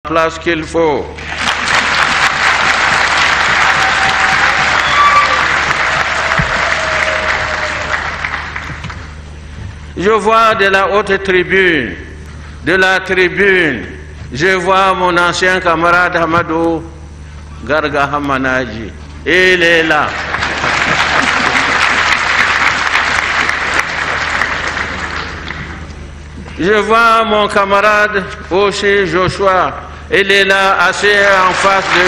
place qu'il faut. Je vois de la haute tribune, de la tribune, je vois mon ancien camarade Hamadou Garga Hamanaji. Il est là. Je vois mon camarade aussi Joshua. Il est là, assis en face de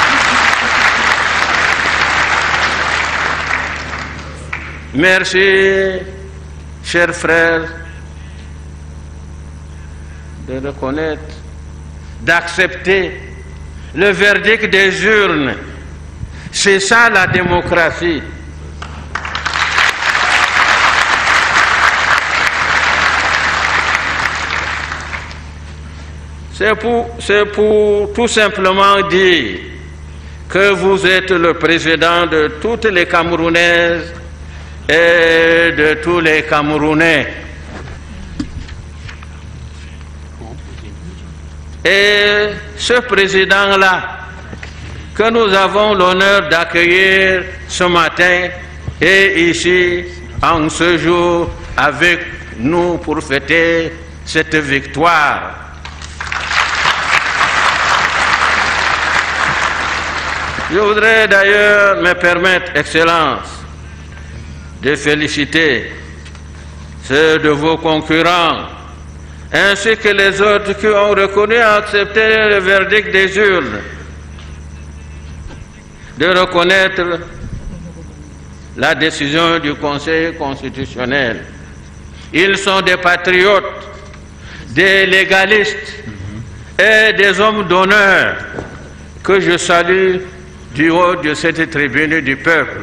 nous. Merci, chers frères, de reconnaître, d'accepter le verdict des urnes. C'est ça la démocratie. C'est pour tout simplement dire que vous êtes le président de toutes les Camerounaises et de tous les Camerounais. Et ce président-là, que nous avons l'honneur d'accueillir ce matin et ici, en ce jour, avec nous pour fêter cette victoire. Je voudrais d'ailleurs me permettre, Excellence, de féliciter ceux de vos concurrents, ainsi que les autres qui ont reconnu et accepté le verdict des urnes, de reconnaître la décision du Conseil constitutionnel. Ils sont des patriotes, des légalistes et des hommes d'honneur que je salue du haut de cette tribune du peuple.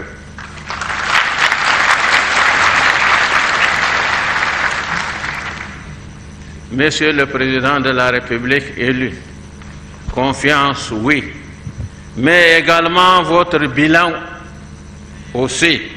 Monsieur le Président de la République élu, confiance, oui, mais également votre bilan aussi.